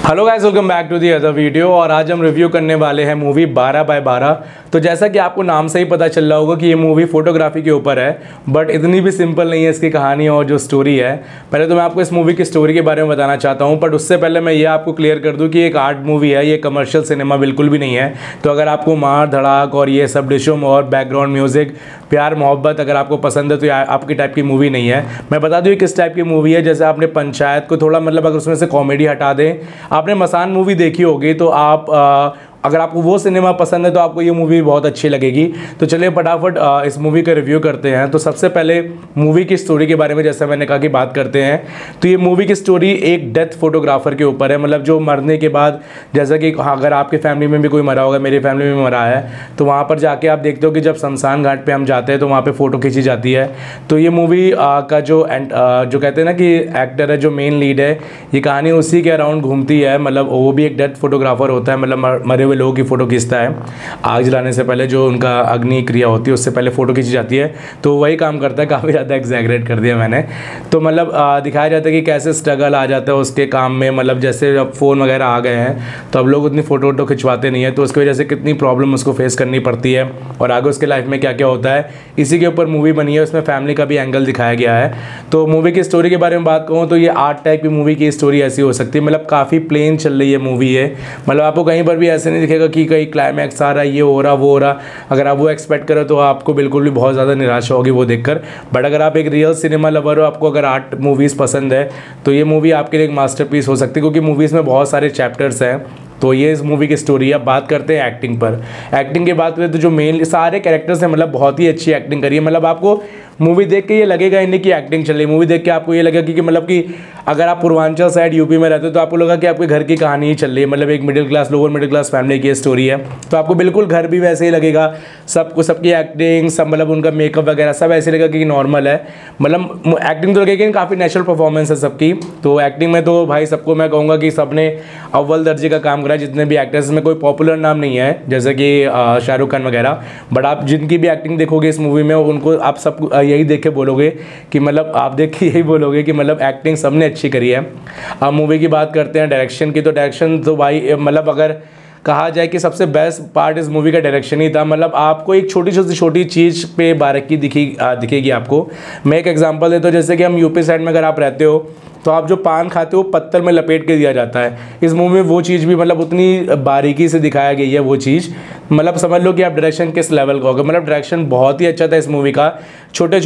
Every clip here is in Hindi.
Hello guys, welcome back to the other video. और आज हम रिव्यू करने वाले हैं मूवी 12/12। तो जैसा कि आपको नाम से ही पता चल रहा होगा कि ये मूवी फोटोग्राफी के ऊपर है, बट इतनी भी सिंपल नहीं है इसकी कहानी और जो स्टोरी है। पहले तो मैं आपको इस मूवी की स्टोरी के बारे में बताना चाहता हूँ, बट उससे पहले मैं ये आपको क्लियर कर दूँ कि एक आर्ट मूवी है, ये कमर्शियल सिनेमा बिल्कुल भी नहीं है। तो अगर आपको मार धड़ाक और ये सब डिशुम और बैकग्राउंड म्यूजिक, प्यार मोहब्बत अगर आपको पसंद है तो ये आपकी टाइप की मूवी नहीं है। मैं बता दूँ किस टाइप की मूवी है। जैसे आपने पंचायत को थोड़ा अगर उसमें से कॉमेडी हटा दें, आपने मसान मूवी देखी होगी, तो आप अगर आपको वो सिनेमा पसंद है तो आपको ये मूवी बहुत अच्छी लगेगी। तो चलिए फटाफट इस मूवी का रिव्यू करते हैं। तो सबसे पहले मूवी की स्टोरी के बारे में जैसे मैंने कहा कि बात करते हैं। तो ये मूवी की स्टोरी एक डेथ फोटोग्राफर के ऊपर है। जो मरने के बाद, जैसा कि अगर आपके फैमिली में भी कोई मरा होगा, मेरी फैमिली में मरा है, तो वहाँ पर जाके आप देखते हो कि जब शमशान घाट पर हम जाते हैं तो वहाँ पर फ़ोटो खींची जाती है। तो ये मूवी का जो कहते हैं ना कि एक्टर है, जो मेन लीड है, ये कहानी उसी के अराउंड घूमती है। वो भी एक डेथ फोटोग्राफर होता है, मरे हुए लोगों की फ़ोटो खींचता है। आग जलाने से पहले जो उनका अग्नि क्रिया होती है उससे पहले फ़ोटो खींची जाती है, तो वही काम करता है। काफ़ी ज़्यादा एग्जैगरेट कर दिया मैंने। तो दिखाया जाता है कि कैसे स्ट्रगल आ जाता है उसके काम में। जैसे अब फ़ोन वगैरह आ गए हैं तो अब लोग उतनी फ़ोटो खिंचवाते नहीं है, तो उसकी वजह से कितनी प्रॉब्लम उसको फेस करनी पड़ती है और आगे उसके लाइफ में क्या क्या होता है, इसी के ऊपर मूवी बनी है। उसमें फैमिली का भी एंगल दिखाया गया है। तो मूवी की स्टोरी के बारे में बात कहूँ तो ये आर्ट टाइप की मूवी की स्टोरी ऐसी हो सकती है। काफ़ी प्लेन चल रही है मूवी है। आपको कहीं पर भी ऐसे नहीं दिखेगा कि कहीं क्लाइमैक्स आ रहा है, ये हो रहा वो हो रहा। अगर आप वो एक्सपेक्ट करो तो आपको बिल्कुल भी बहुत ज़्यादा निराशा होगी वो देखकर। बट अगर आप एक रियल सिनेमा लवर हो, आपको अगर आर्ट मूवीज़ पसंद है, तो ये मूवी आपके लिए एक मास्टरपीस हो सकती है, क्योंकि मूवीज़ में बहुत सारे चैप्टर्स हैं। तो ये इस मूवी की स्टोरी है। अब बात करते हैं एक्टिंग पर। एक्टिंग की बात करें तो जो मेन सारे कैरेक्टर्स हैं, बहुत ही अच्छी एक्टिंग करी है। आपको मूवी देख के ये लगेगा इन्हीं की एक्टिंग चल रही है। मूवी देख के आपको ये लगेगा कि अगर आप पूर्वांचल साइड यूपी में रहते हो तो आपको लगा कि आपके घर की कहानी ही चल रही है। एक middle class, lower middle class family की स्टोरी है, तो आपको बिल्कुल घर भी वैसे ही लगेगा। सबकी एक्टिंग सब उनका मेकअप वगैरह सब ऐसे लगेगा कि नॉर्मल है। एक्टिंग तो लगेगी, काफ़ी नेचुरल परफॉर्मेंस है सबकी। तो एक्टिंग में तो भाई सबको मैं कहूँगा कि सबने अव्वल दर्जे का काम करा है। जितने भी एक्टर्स में कोई पॉपुलर नाम नहीं है जैसे कि शाहरुख खान वगैरह, बट आप जिनकी भी एक्टिंग देखोगे इस मूवी में, उनको आप सब यही देख के बोलोगे कि आप देख के यही बोलोगे कि एक्टिंग सबने अच्छी करी है। अब मूवी की बात करते हैं डायरेक्शन की। तो डायरेक्शन तो भाई अगर कहा जाए कि सबसे बेस्ट पार्ट इस मूवी का डायरेक्शन ही था। आपको एक छोटी चीज़ पे बारीकी दिखेगी आपको। मैं एक एग्जांपल देता हूँ। जैसे कि हम यूपी साइड में अगर आप रहते हो तो आप जो पान खाते हो पत्थर में लपेट के दिया जाता है। इस मूवी में वो चीज़ भी उतनी बारीकी से दिखाया गई है। वो चीज़ समझ लो कि आप डायरेक्शन किस लेवल का होगा। डायरेक्शन बहुत ही अच्छा था इस मूवी का। छोटे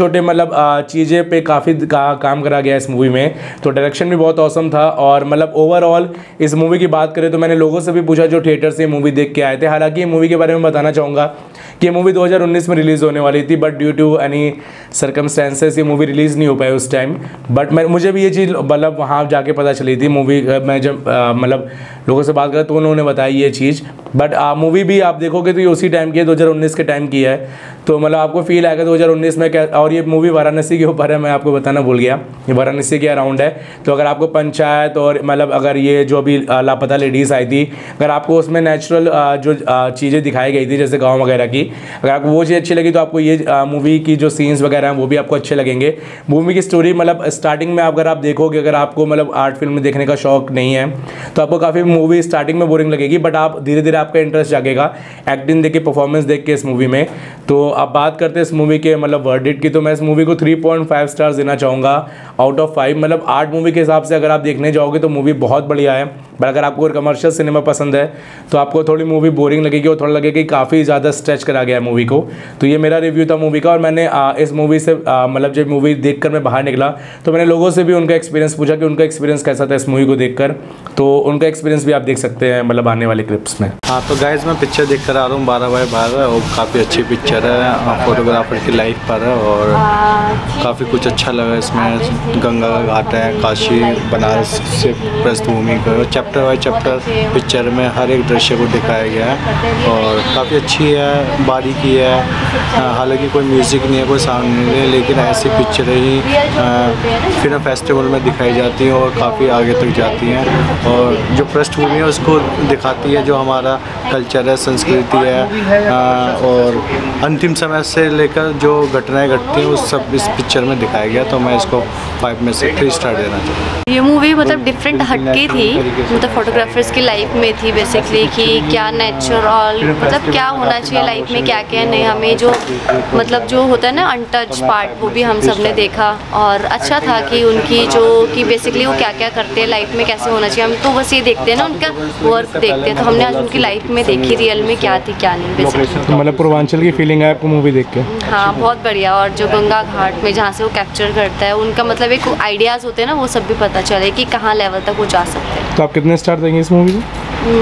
चीज़ें पे काफ़ी काम करा गया इस मूवी में। तो डायरेक्शन भी बहुत औसम था। और ओवरऑल इस मूवी की बात करें तो मैंने लोगों से भी पूछा जो थिएटर से ये मूवी देख के आए थे। हालांकि ये मूवी के बारे में बताना चाहूँगा कि ये मूवी 2019 में रिलीज़ होने वाली थी, but due to any circumstances ये मूवी रिलीज़ नहीं हो पाई उस टाइम। बट मुझे भी ये चीज़ वहाँ जाके पता चली थी। मूवी मैं जब लोगों से बात करा तो उन्होंने बताई ये चीज़। बट मूवी भी आप देखोगे तो ये उसी टाइम की है, 2019 के टाइम की है। तो आपको फील आएगा 2019 में क्या। और ये मूवी वाराणसी के ऊपर है, मैं आपको बताना भूल गया, ये वाराणसी के अराउंड है। तो अगर आपको पंचायत और अगर ये जो अभी लापता लेडीज़ आई थी, अगर आपको उसमें नेचुरल जो चीज़ें दिखाई गई थी जैसे गाँव वगैरह की, अगर आपको वो चीज़ अच्छी लगी तो आपको ये मूवी की जो सीन्स वगैरह हैं वो भी आपको अच्छे लगेंगे। मूवी की स्टोरी स्टार्टिंग में अगर आप देखोगे, अगर आपको आर्ट फिल्म देखने का शौक नहीं है तो आपको काफ़ी मूवी स्टार्टिंग में बोरिंग लगेगी, बट आप धीरे धीरे आपका इंटरेस्ट जागेगा एक्टिंग देख के, परफॉर्मेंस देख के इस मूवी में। तो अब बात करते हैं इस मूवी के वर्डिक्ट की। तो मैं इस मूवी को 3.5 स्टार्स देना चाहूँगा आउट ऑफ 5। आर्ट मूवी के हिसाब से अगर आप देखने जाओगे तो मूवी बहुत बढ़िया है, बट अगर आपको कमर्शियल सिनेमा पसंद है तो आपको थोड़ी मूवी बोरिंग लगेगी और थोड़ा लगेगा कि काफ़ी ज़्यादा स्ट्रेच करा गया है मूवी को। तो ये मेरा रिव्यू था मूवी का। और मैंने इस मूवी से जब मूवी देखकर मैं बाहर निकला तो मैंने लोगों से भी उनका एक्सपीरियंस पूछा कि उनका एक्सपीरियंस कैसा था इस मूवी को देखकर। तो उनका एक्सपीरियंस भी आप देख सकते हैं आने वाले क्लिप्स में। हाँ, तो गाइस मैं पिक्चर देख कर आ रहा हूँ 12/12 और काफ़ी अच्छी पिक्चर है, फोटोग्राफर की लाइफ पर है और काफ़ी कुछ अच्छा लगा इसमें। गंगा का घाट है, काशी बनारस से पृष्ठभूमि का चैप्टर बाय चैप्टर पिक्चर में हर एक दृश्य को दिखाया गया है और काफ़ी अच्छी है, बारीकी है। हालांकि कोई म्यूज़िक नहीं है, कोई साउंड नहीं है, लेकिन ऐसी पिक्चर ही फिल्म फेस्टिवल में दिखाई जाती हैं और काफ़ी आगे तक जाती हैं और जो पृष्ठभूमि है उसको दिखाती है, जो हमारा कल्चर है, संस्कृति है और अंतिम समय से लेकर जो घटनाएं घटती हैं उस सब इस पिक्चर में दिखाया गया। तो मैं इसको 5 में से 3 स्टार देना चाहूँगा। ये मूवी डिफरेंट हटके थी, मतलब फोटोग्राफर्स की लाइफ में थी बेसिकली, कि क्या नेचुरल मतलब क्या होना चाहिए लाइफ में, क्या क्या नहीं, हमें जो मतलब जो होता है ना अनटच पार्ट, वो भी हम सब ने देखा। और अच्छा था कि उनकी जो कि बेसिकली वो क्या क्या करते हैं लाइफ में, कैसे होना चाहिए। हम तो बस ये देखते हैं ना, उनका वर्क देखते हैं, तो हमने आज उनकी लाइफ में देखी रियल में क्या थी क्या नहीं बेसिकली। मतलब पूर्वांचल की फीलिंग है आपको मूवी देख के? हाँ बहुत बढ़िया। और जो गंगा घाट में जहाँ से वो कैप्चर करता है, उनका मतलब एक आइडियाज़ होते हैं ना, वो सब भी पता चले कि कहाँ लेवल तक वो जा सकते हैं। तो आप कितने स्टार देंगे इस मूवी को?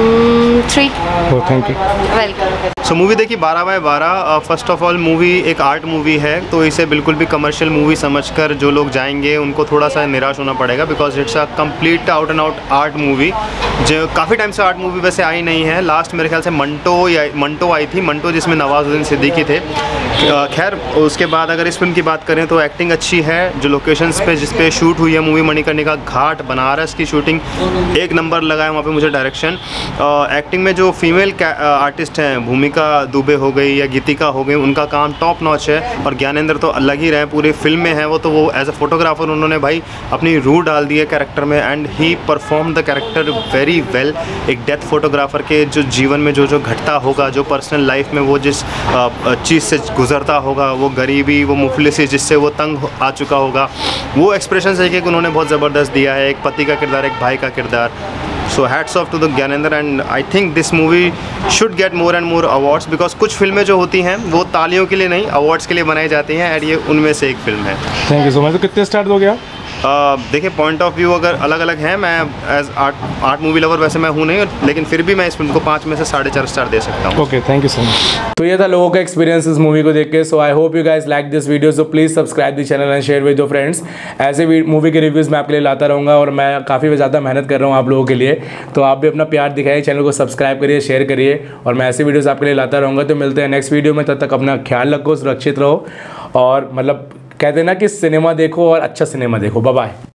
3। Thank you. Welcome. So movie देखी 12/12। फर्स्ट ऑफ ऑल मूवी एक आर्ट मूवी है, तो इसे बिल्कुल भी कमर्शियल मूवी समझकर जो लोग जाएंगे उनको थोड़ा सा निराश होना पड़ेगा, because it's a complete out and out art movie. जो काफ़ी टाइम से आर्ट मूवी वैसे आई नहीं है। लास्ट मेरे ख्याल से मंटो आई थी, मंटो जिसमें नवाजुद्दीन सिद्दीकी थे। खैर उसके बाद अगर इस फिल्म की बात करें तो एक्टिंग अच्छी है। जो लोकेशंस पे जिस पे शूट हुई है मूवी, मणिकर्णिका घाट बनारस की शूटिंग एक नंबर लगा है वहाँ पे मुझे। डायरेक्शन एक्टिंग में जो फीमेल आर्टिस्ट हैं, भूमिका दुबे हो गई या गीतिका हो गई, उनका काम टॉप नॉच है। और ज्ञानेंद्र तो अलग ही रहे, पूरी फिल्म में है वो, तो वो एज अ फोटोग्राफर उन्होंने भाई अपनी रूह डाल दी है कैरेक्टर में, एंड ही perform the character very well. एक डेथ फोटोग्राफर के जो जीवन में जो घटता होगा, जो पर्सनल लाइफ में वो जिस चीज़ से गुजरता होगा, वो गरीबी, वो मुफलिसी जिससे वो तंग आ चुका होगा, वो एक्सप्रेशन सही कि उन्होंने बहुत ज़बरदस्त दिया है। एक पति का किरदार, एक भाई का किरदार। So hats off to the Gyanendra, and I think this movie should get more and more awards, because कुछ फिल्में जो होती हैं वो तालियों के लिए नहीं, अवार्ड्स के लिए बनाई जाती हैं, एंड ये उनमें से एक फिल्म है। Thank you so much. तो कितने स्टार दोगे आप? देखिए पॉइंट ऑफ व्यू अगर अलग अलग हैं, मैं एज आर्ट मूवी लवर वैसे मैं हूँ नहीं, लेकिन फिर भी मैं इस फिल्म को 5 में से 4.5 स्टार दे सकता हूँ। Okay, thank you so much. तो ये था लोगों का एक्सपीरियंस इस मूवी को देख के। So I hope you guys like this video, so please subscribe the channel and share with your friends. ऐसे मूवी के रिव्यूज़ मैं आपके लिए लाता रहूँगा, और मैं काफ़ी ज़्यादा मेहनत कर रहा हूँ आप लोगों के लिए, तो आप भी अपना प्यार दिखाइए, चैनल को सब्सक्राइब करिए, शेयर करिए, और मैं ऐसे वीडियोज़ आपके लिए लाता रहूँगा। तो मिलते हैं नेक्स्ट वीडियो में, तब तक अपना ख्याल रखो, सुरक्षित रहो, और मतलब कहते हैं ना कि सिनेमा देखो और अच्छा सिनेमा देखो। Bye bye.